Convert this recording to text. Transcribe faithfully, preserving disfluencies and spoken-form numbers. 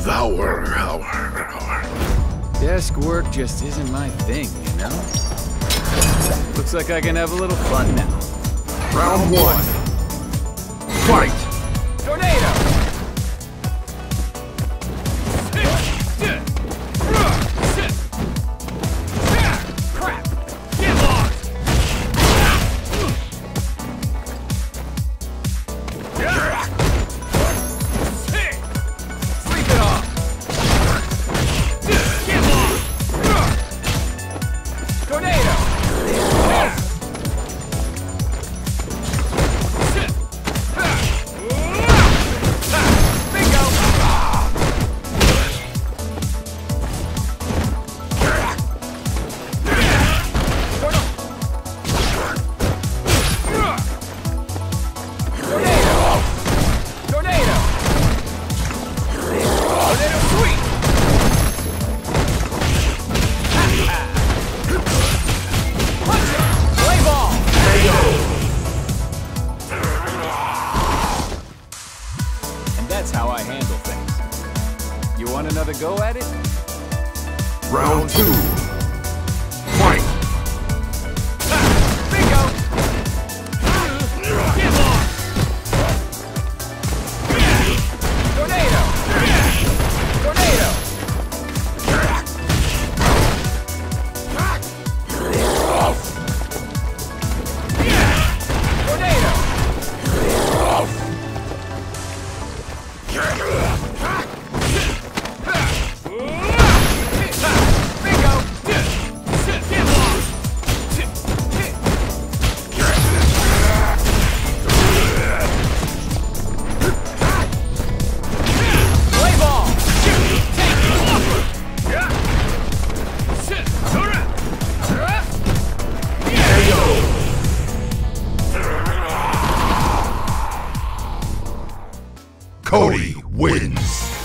Devour, hour, hour. Desk work just isn't my thing, you know? Looks like I can have a little fun now. Round one. Fight! Tornado! Crap! Get lost! Sleep it off! Get lost! Tornado! That's how I handle things. You want another go at it? Round two. Fight! Bingo! Get lost! Tornado! Tornado! Tornado! Cody wins.